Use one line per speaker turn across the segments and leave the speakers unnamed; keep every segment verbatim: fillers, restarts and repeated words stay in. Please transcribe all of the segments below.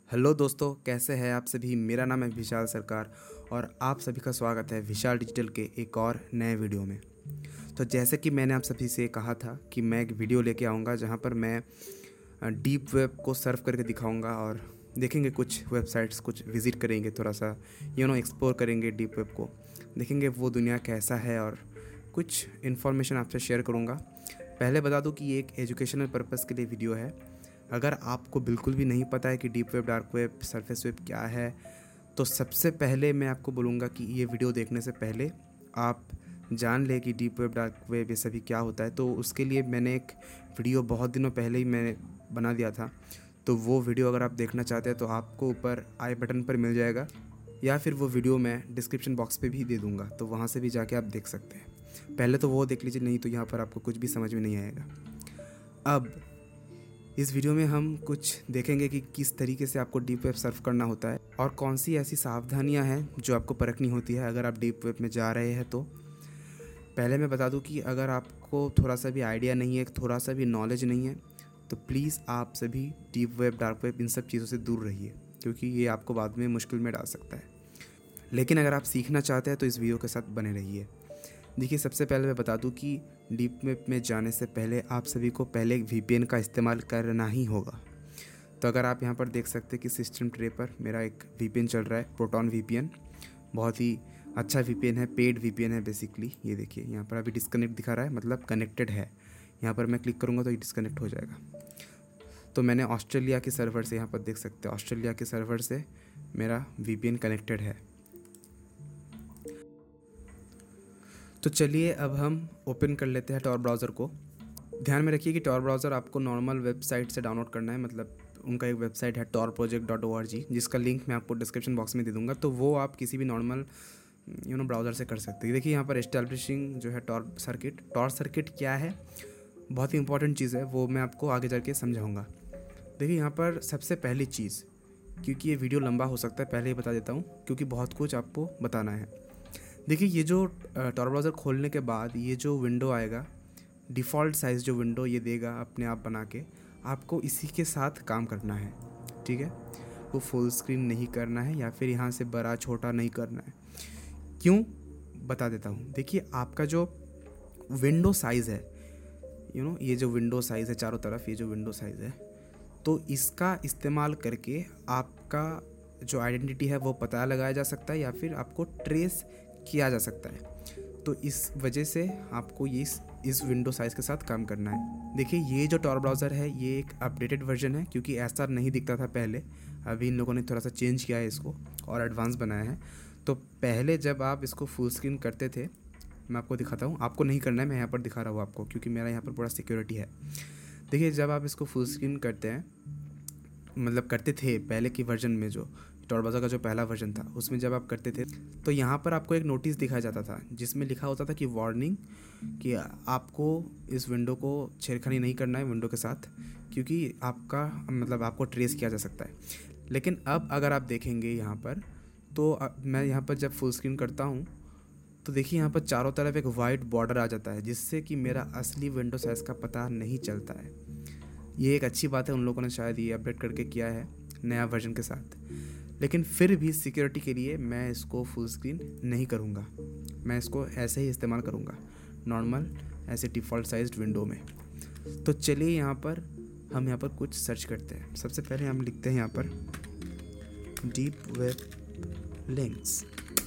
Hello दोस्तों, कैसे हैं आप सभी। मेरा नाम है विशाल सरकार और आप सभी का स्वागत है विशाल डिजिटल के एक और नए वीडियो में। तो जैसे कि मैंने आप सभी से कहा था कि मैं एक वीडियो लेके आऊँगा जहाँ पर मैं डीप वेब को सर्फ करके दिखाऊँगा और देखेंगे कुछ वेबसाइट्स, कुछ विज़िट करेंगे, थोड़ा सा यू नो एक्सप्लोर करेंगे डीप वेब को, देखेंगे वो दुनिया कैसा है और कुछ इन्फॉर्मेशन आपसे शेयर करूँगा। पहले बता दूँ कि ये एक एजुकेशनल पर्पज़ के लिए वीडियो है। अगर आपको बिल्कुल भी नहीं पता है कि deep web, dark web, surface web क्या है, तो सबसे पहले मैं आपको बोलूँगा कि ये वीडियो देखने से पहले आप जान ले कि डीप वेब, डार्क वेब ये सभी क्या होता है। तो उसके लिए मैंने एक वीडियो बहुत दिनों पहले ही मैंने बना दिया था, तो वो वीडियो अगर आप देखना चाहते हैं तो आपको ऊपर आई बटन पर मिल जाएगा, या फिर वो वीडियो मैं डिस्क्रिप्शन बॉक्स पे भी दे दूँगा, तो वहाँ से भी जाके आप देख सकते हैं। पहले तो वो देख लीजिए, नहीं तो यहाँ पर आपको कुछ भी समझ में नहीं आएगा। अब इस वीडियो में हम कुछ देखेंगे कि किस तरीके से आपको डीप वेब सर्फ करना होता है और कौन सी ऐसी सावधानियां हैं जो आपको परखनी होती है अगर आप डीप वेब में जा रहे हैं। तो पहले मैं बता दूं कि अगर आपको थोड़ा सा भी आइडिया नहीं है, थोड़ा सा भी नॉलेज नहीं है, तो प्लीज़ आप सभी डीप वेब, डार्क वेब, इन सब चीज़ों से दूर रहिए, क्योंकि ये आपको बाद में मुश्किल में डाल सकता है। लेकिन अगर आप सीखना चाहते हैं तो इस वीडियो के साथ बने रहिए। देखिए, सबसे पहले मैं बता दूं कि डीप वेब में जाने से पहले आप सभी को पहले एक वीपीएन का इस्तेमाल करना ही होगा। तो अगर आप यहाँ पर देख सकते हैं कि सिस्टम ट्रे पर मेरा एक वीपीएन चल रहा है, प्रोटॉन वीपीएन। बहुत ही अच्छा वीपीएन है, पेड वीपीएन है बेसिकली। ये देखिए यहाँ पर अभी डिस्कनेक्ट दिखा रहा है, मतलब कनेक्टेड है। यहाँ पर मैं क्लिक करूँगा तो ये डिस्कनेक्ट हो जाएगा। तो मैंने ऑस्ट्रेलिया के सर्वर से, यहाँ पर देख सकते हैं ऑस्ट्रेलिया के सर्वर से मेरा वीपीएन कनेक्टेड है। तो चलिए अब हम ओपन कर लेते हैं टॉर ब्राउज़र को। ध्यान में रखिए कि टॉर ब्राउज़र आपको नॉर्मल वेबसाइट से डाउनलोड करना है, मतलब उनका एक वेबसाइट है Tor project dot O R G, जिसका लिंक मैं आपको डिस्क्रिप्शन बॉक्स में दे दूंगा। तो वो आप किसी भी नॉर्मल यू नो ब्राउज़र से कर सकते हैं। देखिए यहाँ पर एस्टैब्लिशिंग जो है टॉर सर्किट। टॉर सर्किट क्या है, बहुत ही इंपॉर्टेंट चीज़ है, वो मैं आपको आगे जाके समझाऊँगा। देखिए यहाँ पर सबसे पहली चीज़, क्योंकि ये वीडियो लंबा हो सकता है, पहले ही बता देता हूँ, क्योंकि बहुत कुछ आपको बताना है। देखिए, ये जो टॉर ब्राउज़र खोलने के बाद ये जो विंडो आएगा, डिफ़ॉल्ट साइज़ जो विंडो ये देगा अपने आप बना के, आपको इसी के साथ काम करना है। ठीक है, वो फुल स्क्रीन नहीं करना है या फिर यहाँ से बड़ा छोटा नहीं करना है। क्यों, बता देता हूँ। देखिए, आपका जो विंडो साइज़ है, यू नो ये जो विंडो साइज़ है चारों तरफ, ये जो विंडो साइज़ है, तो इसका इस्तेमाल करके आपका जो आइडेंटिटी है वो पता लगाया जा सकता है या फिर आपको ट्रेस किया जा सकता है। तो इस वजह से आपको ये इस इस विंडो साइज़ के साथ काम करना है। देखिए, ये जो टॉर ब्राउज़र है ये एक अपडेटेड वर्जन है, क्योंकि ऐसा नहीं दिखता था पहले। अभी इन लोगों ने थोड़ा सा चेंज किया है इसको और एडवांस बनाया है। तो पहले जब आप इसको फुल स्क्रीन करते थे, मैं आपको दिखाता हूँ, आपको नहीं करना है, मैं यहाँ पर दिखा रहा हूँ आपको, क्योंकि मेरा यहाँ पर पूरा सिक्योरिटी है। देखिए, जब आप इसको फुल स्क्रीन करते हैं, मतलब करते थे पहले की वर्जन में, जो टॉर ब्राउज़र का जो पहला वर्जन था उसमें जब आप करते थे, तो यहाँ पर आपको एक नोटिस दिखाया जाता था जिसमें लिखा होता था कि वार्निंग, कि आपको इस विंडो को छेड़खानी नहीं करना है विंडो के साथ, क्योंकि आपका मतलब आपको ट्रेस किया जा सकता है। लेकिन अब अगर आप देखेंगे यहाँ पर, तो मैं यहाँ पर जब फुल स्क्रीन करता हूँ तो देखिए यहाँ पर चारों तरफ एक वाइट बॉर्डर आ जाता है, जिससे कि मेरा असली विंडो साइज़ का पता नहीं चलता है। ये एक अच्छी बात है, उन लोगों ने शायद ये अपडेट करके किया है नया वर्जन के साथ। लेकिन फिर भी सिक्योरिटी के लिए मैं इसको फुल स्क्रीन नहीं करूँगा, मैं इसको ऐसे ही इस्तेमाल करूँगा नॉर्मल ऐसे डिफ़ॉल्ट साइज्ड विंडो में। तो चलिए यहाँ पर हम यहाँ पर कुछ सर्च करते हैं। सबसे पहले हम लिखते हैं यहाँ पर डीप वेब लिंक्स।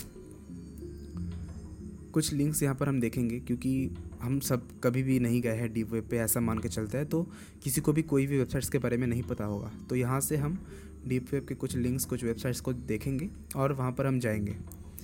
कुछ लिंक्स यहाँ पर हम देखेंगे, क्योंकि हम सब कभी भी नहीं गए हैं डीप वेब पे, ऐसा मान के चलते हैं, तो किसी को भी कोई भी वेबसाइट्स के बारे में नहीं पता होगा। तो यहाँ से हम डीप वेब के कुछ लिंक्स, कुछ वेबसाइट्स को देखेंगे और वहाँ पर हम जाएंगे।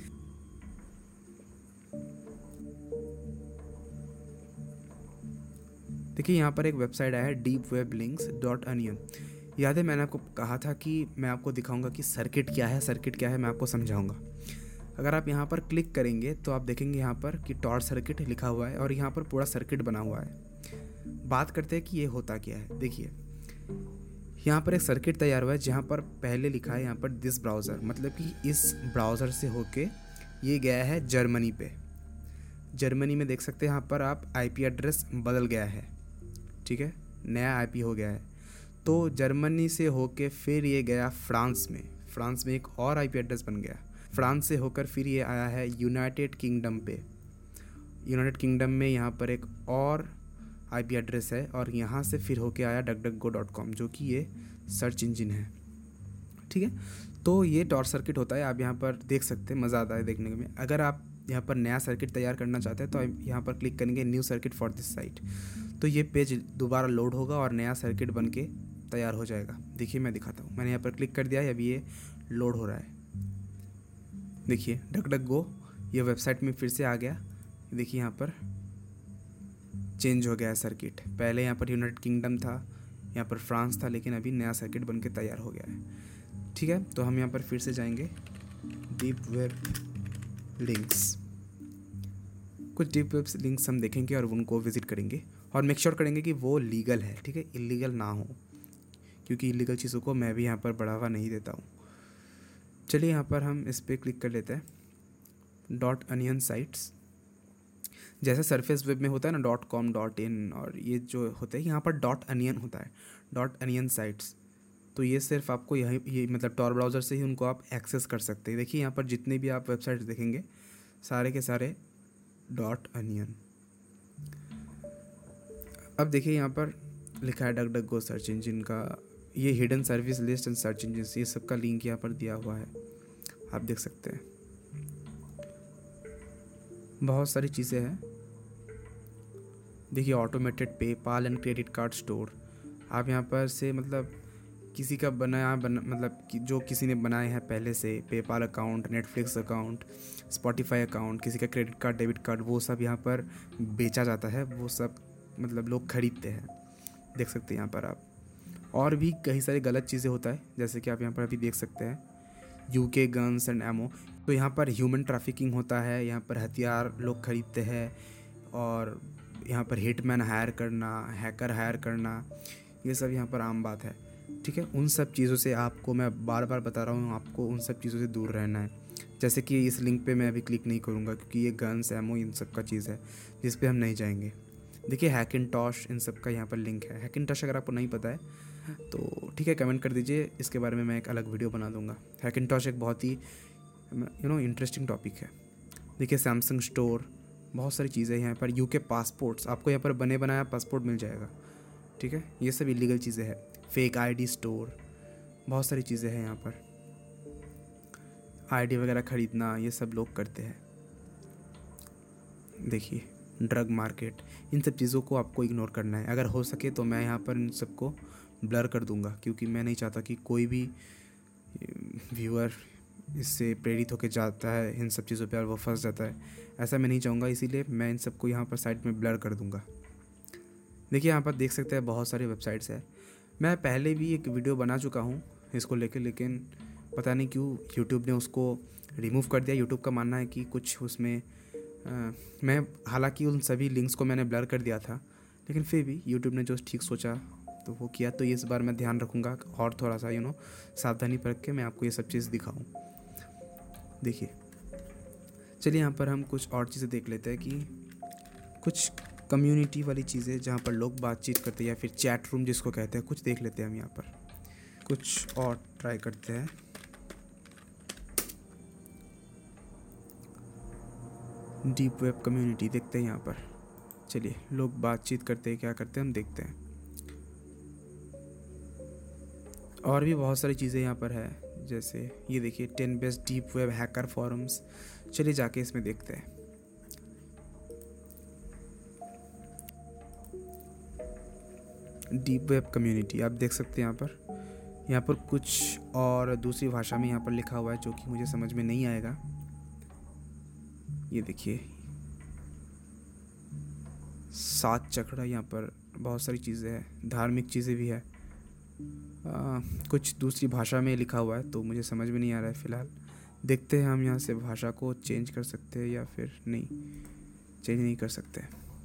देखिए, यहाँ पर एक वेबसाइट आया है deep web links dot onion. याद है मैंने आपको कहा था कि मैं आपको दिखाऊंगा कि सर्किट क्या है, सर्किट क्या है मैं आपको समझाऊंगा। अगर आप यहाँ पर क्लिक करेंगे तो आप देखेंगे यहाँ पर कि टॉर सर्किट लिखा हुआ है और यहाँ पर पूरा सर्किट बना हुआ है। बात करते हैं कि ये होता क्या है। देखिए, यहाँ पर एक सर्किट तैयार हुआ है जहाँ पर पहले लिखा है यहाँ पर दिस ब्राउज़र, मतलब कि इस ब्राउज़र से होके ये गया है जर्मनी पे। जर्मनी में देख सकते हैं यहाँ पर आप आईपी एड्रेस बदल गया है, ठीक है, नया आईपी हो गया है। तो जर्मनी से होके फिर ये गया फ्रांस में, फ्रांस में एक और आईपी एड्रेस बन गया। फ्रांस से होकर फिर ये आया है यूनाइटेड किंगडम पे। यूनाइटेड किंगडम में यहाँ पर एक और आईपी एड्रेस है और यहाँ से फिर होके आया DuckDuckGo dot com, जो कि ये सर्च इंजन है। ठीक है, तो ये टॉर सर्किट होता है, आप यहाँ पर देख सकते हैं, मज़ा आता है देखने में। अगर आप यहाँ पर नया सर्किट तैयार करना चाहते हैं तो आप यहाँ पर क्लिक करेंगे new circuit for this site, तो ये पेज दोबारा लोड होगा और नया सर्किट बन के तैयार हो जाएगा। देखिए मैं दिखाता हूँ, मैंने यहाँ पर क्लिक कर दिया है, अभी ये लोड हो रहा है। देखिए डक डक गो ये वेबसाइट में फिर से आ गया। देखिए यहाँ पर चेंज हो गया है सर्किट, पहले यहाँ पर यूनाइटेड किंगडम था, यहाँ पर फ्रांस था, लेकिन अभी नया सर्किट बन के तैयार हो गया है। ठीक है, तो हम यहाँ पर फिर से जाएंगे डीप वेब लिंक्स, कुछ डीप वेब लिंक्स हम देखेंगे और उनको विजिट करेंगे और मेक श्योर करेंगे कि वो लीगल है। ठीक है, इलीगल ना हो, क्योंकि इलीगल चीज़ों को मैं भी यहाँ पर बढ़ावा नहीं देता हूँ। चलिए यहाँ पर हम इस पर क्लिक कर लेते हैं डॉट अनियन साइट्स। जैसे सरफेस वेब में होता है ना डॉट कॉम डॉट इन, और ये जो होता है यहाँ पर डॉट अनियन होता है, डॉट अनियन साइट्स। तो ये सिर्फ आपको यही ये मतलब टॉर ब्राउज़र से ही उनको आप एक्सेस कर सकते हैं। देखिए यहाँ पर जितने भी आप वेबसाइट्स देखेंगे सारे के सारे डॉट अनियन। अब देखिए यहाँ पर लिखा है DuckDuckGo search engine का, ये hidden service list and search engine, ये सब का लिंक यहाँ पर दिया हुआ है, आप देख सकते हैं। बहुत सारी चीज़ें हैं। देखिए automated PayPal and credit card store, आप यहाँ पर से मतलब किसी का बनाया बना मतलब कि जो किसी ने बनाए हैं पहले से, PayPal account, Netflix account, Spotify account, किसी का क्रेडिट कार्ड, डेबिट कार्ड, वो सब यहाँ पर बेचा जाता है, वो सब मतलब लोग खरीदते हैं, देख सकते हैं यहाँ पर आप। और भी कई सारी गलत चीज़ें होता है, जैसे कि आप यहाँ पर अभी देख सकते हैं यूके गन्स एंड एमओ, तो यहाँ पर ह्यूमन ट्रैफिकिंग होता है, यहाँ पर हथियार लोग खरीदते हैं, और यहाँ पर हिटमैन हायर करना, हैकर हायर करना, ये सब यहाँ पर आम बात है। ठीक है, उन सब चीज़ों से आपको मैं बार बार बता रहा हूँ, आपको उन सब चीज़ों से दूर रहना है। जैसे कि इस लिंक पे मैं अभी क्लिक नहीं करूँगा क्योंकि ये गन्स एमओ इन सब का चीज़ है जिस पे हम नहीं जाएंगे। देखिए हैकिंटॉश इन सब का यहाँ पर लिंक है। हैकिंटॉश अगर आपको नहीं पता है तो ठीक है, कमेंट कर दीजिए, इसके बारे में मैं एक अलग वीडियो बना दूँगा। हैकिंटॉश एक बहुत ही यू नो इंटरेस्टिंग टॉपिक है। देखिए सैमसंग स्टोर, बहुत सारी चीज़ें यहाँ पर। यूके पासपोर्ट्स, आपको यहाँ पर बने बनाया पासपोर्ट मिल जाएगा। ठीक है, ये सब इलीगल चीज़ें हैं। फेक आईडी स्टोर, बहुत सारी चीज़ें हैं यहाँ पर। आईडी वगैरह ख़रीदना, ये सब लोग करते हैं। देखिए ड्रग मार्केट, इन सब चीज़ों को आपको इग्नोर करना है। अगर हो सके तो मैं यहाँ पर इन सबको ब्लर कर दूंगा, क्योंकि मैं नहीं चाहता कि कोई भी व्यूअर इससे प्रेरित होकर जाता है इन सब चीज़ों पे और वो फंस जाता है, ऐसा मैं नहीं चाहूँगा। इसीलिए मैं इन सबको यहाँ पर साइड में ब्लर कर दूँगा। देखिए यहाँ पर देख सकते हैं बहुत सारी वेबसाइट्स है। मैं पहले भी एक वीडियो बना चुका हूँ इसको लेके, लेकिन पता नहीं क्यों यूट्यूब ने उसको रिमूव कर दिया। यूट्यूब का मानना है कि कुछ उसमें आ, मैं हालांकि उन सभी लिंक्स को मैंने ब्लर कर दिया था, लेकिन फिर भी यूट्यूब ने जो ठीक सोचा तो वो किया। तो इस बार मैं ध्यान रखूँगा और थोड़ा सा यू नो सावधानी बरत के मैं आपको ये सब चीज़ दिखाऊँ। देखिए चलिए यहाँ पर हम कुछ और चीज़ें देख लेते हैं कि कुछ कम्युनिटी वाली चीज़ें जहाँ पर लोग बातचीत करते हैं या फिर चैट रूम जिसको कहते हैं, कुछ देख लेते हैं हम यहाँ पर। कुछ और ट्राई करते हैं। डीप वेब कम्युनिटी देखते हैं यहाँ पर। चलिए लोग बातचीत करते हैं, क्या करते हैं हम देखते हैं। और भी बहुत सारी चीज़ें यहाँ पर है, जैसे ये देखिए ten best deep web hacker forums. चलिए जाके इसमें देखते हैं। डीप वेब कम्युनिटी आप देख सकते हैं यहाँ पर। यहाँ पर कुछ और दूसरी भाषा में यहाँ पर लिखा हुआ है जो कि मुझे समझ में नहीं आएगा। ये देखिए सात चक्रा, यहाँ पर बहुत सारी चीज़ें हैं, धार्मिक चीज़ें भी है। आ, कुछ दूसरी भाषा में लिखा हुआ है तो मुझे समझ में नहीं आ रहा है फ़िलहाल। देखते हैं हम यहाँ से भाषा को चेंज कर सकते हैं या फिर नहीं, चेंज नहीं कर सकते।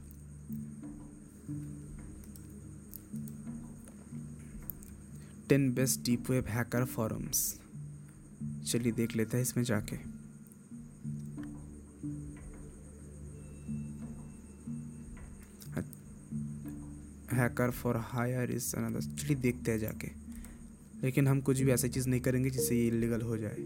Ten best deep web hacker forums, चलिए देख लेते हैं इसमें जाके। Hacker for hire is another. चलिए देखते हैं जाके, लेकिन हम कुछ भी ऐसी चीज़ नहीं करेंगे जिससे ये इलीगल हो जाए।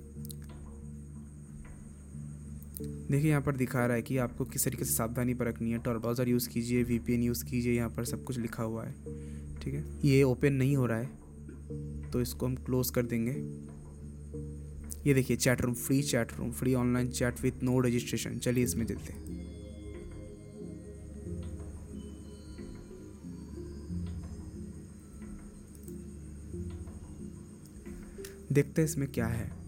देखिए यहाँ पर दिखा रहा है कि आपको किस तरीके से सावधानी बरतनी है। टॉर ब्राउज़र यूज़ कीजिए, वीपीएन यूज़ कीजिए, यहाँ पर सब कुछ लिखा हुआ है। ठीक है, ये ओपन नहीं हो रहा है तो इसको हम क्लोज़ कर देंगे। ये देखिए chat room, free chat room, free online chat with no registration. चलिए इसमें चलते हैं। देखते हैं इसमें क्या है।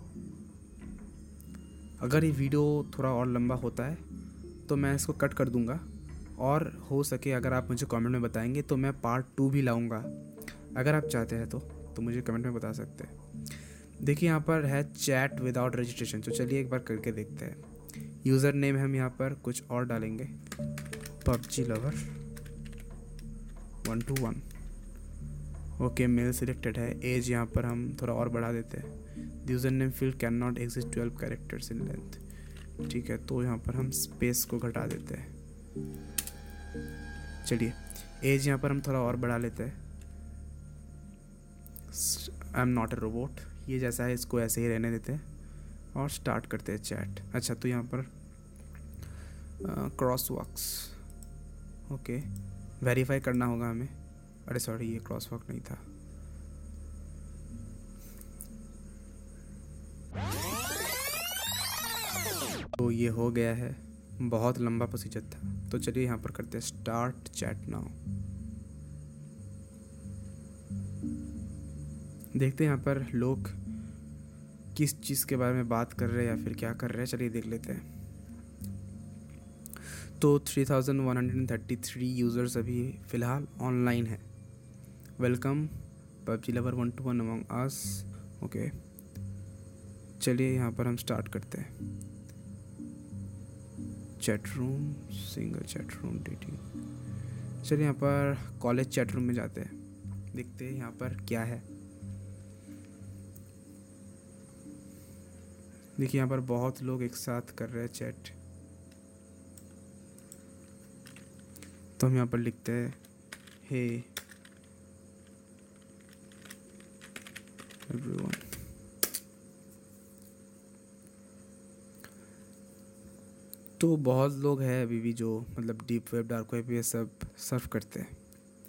अगर ये वीडियो थोड़ा और लंबा होता है तो मैं इसको कट कर दूंगा, और हो सके अगर आप मुझे कमेंट में बताएंगे तो मैं पार्ट टू भी लाऊंगा। अगर आप चाहते हैं तो तो मुझे कमेंट में बता सकते हैं। देखिए यहाँ पर है चैट विदाउट रजिस्ट्रेशन, तो चलिए एक बार करके देखते हैं। यूज़र नेम हम यहाँ पर कुछ और डालेंगे, PUBG lover one two one. Okay, male selected है। एज यहाँ पर हम थोड़ा और बढ़ा देते हैं। User name field can not exist twelve characters in length. ठीक है, तो यहाँ पर हम स्पेस को घटा देते हैं। चलिए एज यहाँ पर हम थोड़ा और बढ़ा लेते हैं। I am not a robot, ये जैसा है इसको ऐसे ही रहने देते हैं और स्टार्ट करते हैं चैट। अच्छा, तो यहाँ पर क्रॉस वॉक्स, ओके, वेरीफाई करना होगा हमें। अरे सॉरी, ये क्रॉस वॉक नहीं था। तो ये हो गया है, बहुत लंबा प्रोसीजर था। तो चलिए यहाँ पर करते हैं स्टार्ट चैट नाउ। देखते हैं यहाँ पर लोग किस चीज़ के बारे में बात कर रहे हैं या फिर क्या कर रहे हैं। चलिए देख लेते हैं। तो three thousand one hundred thirty three users अभी फ़िलहाल ऑनलाइन है। Welcome PUBG lover one two one among us. Okay, चलिए यहाँ पर हम स्टार्ट करते हैं। Chat room, single chat room, dating. चलिए यहाँ पर कॉलेज चैट रूम में जाते हैं, देखते हैं यहाँ पर क्या है। देखिए यहाँ पर बहुत लोग एक साथ कर रहे हैं चैट। तो हम यहाँ पर लिखते हैं हे एवरीवन। तो बहुत लोग हैं अभी भी जो मतलब डीप वेब, डार्क वेब ये सब सर्फ करते हैं।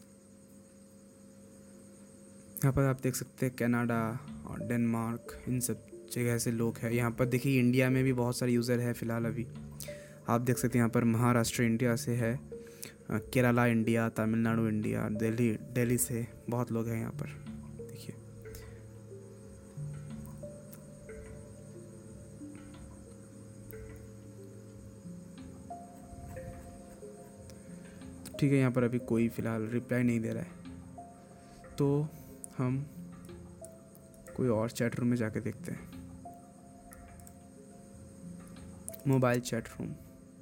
यहाँ पर आप देख सकते हैं कनाडा और डेनमार्क, इन सब जगह से लोग हैं। यहाँ पर देखिए इंडिया में भी बहुत सारे यूज़र है फ़िलहाल अभी। आप देख सकते हैं यहाँ पर महाराष्ट्र इंडिया से है, केरला इंडिया, तमिलनाडु इंडिया, दिल्ली दिल्ली से बहुत लोग हैं यहाँ पर। देखिए ठीक है, यहाँ पर अभी कोई फ़िलहाल रिप्लाई नहीं दे रहा है, तो हम कोई और चैट रूम में जाके देखते हैं। Mobile chat room.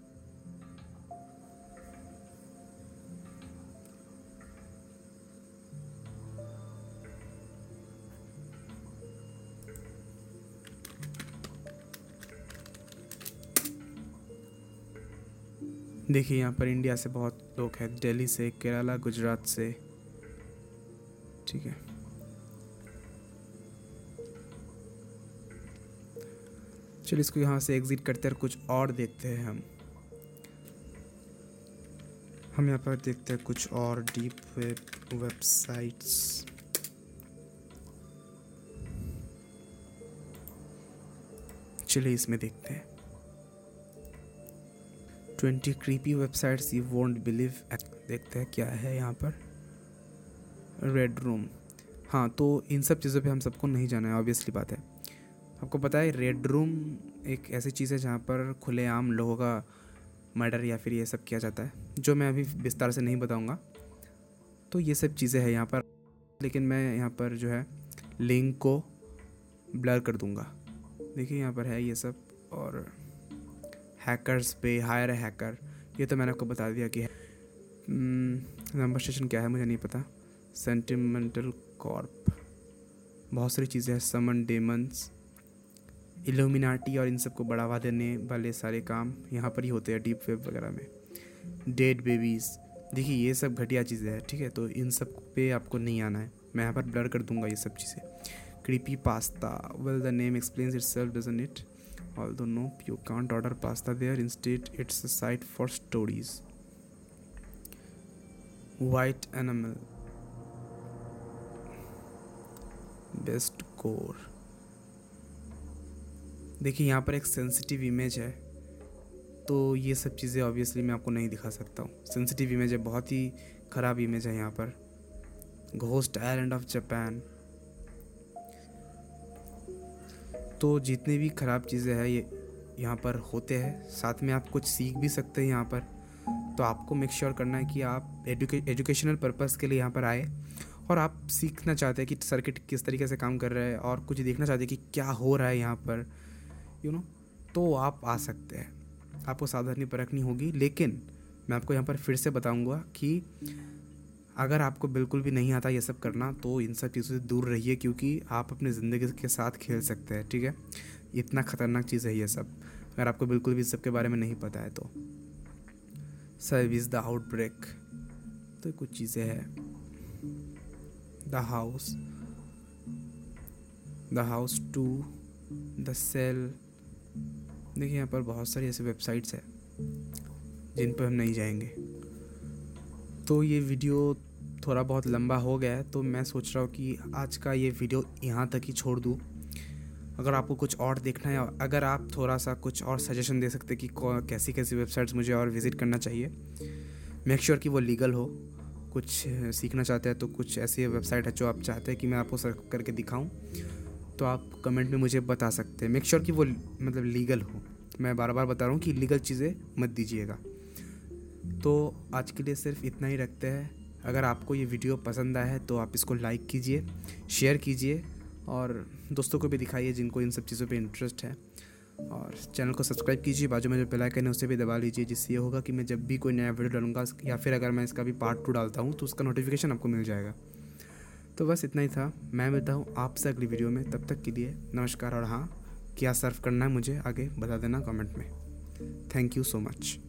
देखिए यहाँ पर इंडिया से बहुत लोग हैं, दिल्ली से, केरला, गुजरात से। ठीक है, चलिए इसको यहाँ से एग्जिट करते हैं और कुछ और देखते हैं। हम हम यहाँ पर देखते हैं कुछ और डीप वेब वेबसाइट्स। चलिए इसमें देखते हैं twenty creepy websites you won't believe. देखते हैं क्या है यहाँ पर। रेड रूम, हाँ, तो इन सब चीज़ों पे हम सबको नहीं जाना है, ऑब्वियसली बात है। आपको पता है रेड रूम एक ऐसी चीज़ है जहाँ पर खुलेआम लोगों का मर्डर या फिर ये सब किया जाता है, जो मैं अभी विस्तार से नहीं बताऊँगा। तो ये सब चीज़ें हैं यहाँ पर, लेकिन मैं यहाँ पर जो है लिंक को ब्लर कर दूँगा। देखिए यहाँ पर है ये सब, और हैकर्स पे, हायर हैकर, ये तो मैंने आपको बता दिया कि है। नंबर स्टेशन क्या है मुझे नहीं पता। सेंटिमेंटल कॉर्प, बहुत सारी चीज़ें हैं। समन डेमंस, इल्यूमिनाटी और इन सब को बढ़ावा देने वाले सारे काम यहाँ पर ही होते हैं डीप वेब वगैरह में। डेड बेबीज़, देखिए ये सब घटिया चीज़ें हैं, ठीक है, तो इन सब पे आपको नहीं आना है। मैं यहाँ पर ब्लर कर दूंगा ये सब चीज़ें। Creepypasta, well the name explains itself doesn't it, although no you can't order pasta there, instead it's a site for stories. White animal, best core. देखिए यहाँ पर एक सेंसिटिव इमेज है, तो ये सब चीज़ें ऑब्वियसली मैं आपको नहीं दिखा सकता हूँ। सेंसिटिव इमेज है, बहुत ही ख़राब इमेज है यहाँ पर। Ghost island of Japan. तो जितनी भी ख़राब चीज़ें हैं ये यहाँ पर होते हैं, साथ में आप कुछ सीख भी सकते हैं यहाँ पर। तो आपको मेक श्योर करना है कि आप एजुके एजुकेशनल पर्पस के लिए यहाँ पर आए, और आप सीखना चाहते हैं कि सर्किट किस तरीके से काम कर रहा है, और कुछ देखना चाहते हैं कि क्या हो रहा है यहाँ पर, यू नो, तो आप आ सकते हैं। आपको सावधानी बरतनी होगी, लेकिन मैं आपको यहाँ पर फिर से बताऊँगा कि अगर आपको बिल्कुल भी नहीं आता ये सब करना, तो इन सब चीज़ों से दूर रहिए, क्योंकि आप अपनी ज़िंदगी के साथ खेल सकते हैं, ठीक है। इतना ख़तरनाक चीज़ है ये सब, अगर आपको बिल्कुल भी इस सब के बारे में नहीं पता है तो। सर्विस द आउटब्रेक, तो कुछ चीज़ें हैं। The house, the house two, the cell. देखिए यहाँ पर बहुत सारी ऐसे वेबसाइट्स हैं जिन पर हम नहीं जाएंगे। तो ये वीडियो थोड़ा बहुत लंबा हो गया है, तो मैं सोच रहा हूँ कि आज का ये वीडियो यहाँ तक ही छोड़ दूँ। अगर आपको कुछ और देखना है, अगर आप थोड़ा सा कुछ और सजेशन दे सकते कि कैसी कैसी वेबसाइट्स मुझे और विज़िट करना चाहिए, मेक श्योर कि वो लीगल हो। कुछ सीखना चाहते हैं तो कुछ ऐसी वेबसाइट है जो आप चाहते हैं कि मैं आपको सर्च करके दिखाऊं, तो आप कमेंट में मुझे बता सकते हैं। मेक श्योर कि वो मतलब लीगल हो। मैं बार बार बता रहा हूँ कि लीगल चीज़ें मत दीजिएगा। तो आज के लिए सिर्फ इतना ही रखते हैं। अगर आपको ये वीडियो पसंद आया है तो आप इसको लाइक कीजिए, शेयर कीजिए, और दोस्तों को भी दिखाइए जिनको इन सब चीज़ों पे इंटरेस्ट है। और चैनल को सब्सक्राइब कीजिए, बाजू में जो बेल आइकन है उसे भी दबा लीजिए, जिससे ये होगा कि मैं जब भी कोई नया वीडियो डालूंगा, या फिर अगर मैं इसका भी पार्ट टू डालता हूँ तो उसका नोटिफिकेशन आपको मिल जाएगा। तो बस इतना ही था। मैं मिलता हूँ आपसे अगली वीडियो में, तब तक के लिए नमस्कार। और हाँ, क्या सर्व करना है मुझे आगे बता देना कमेंट में। Thank you so much.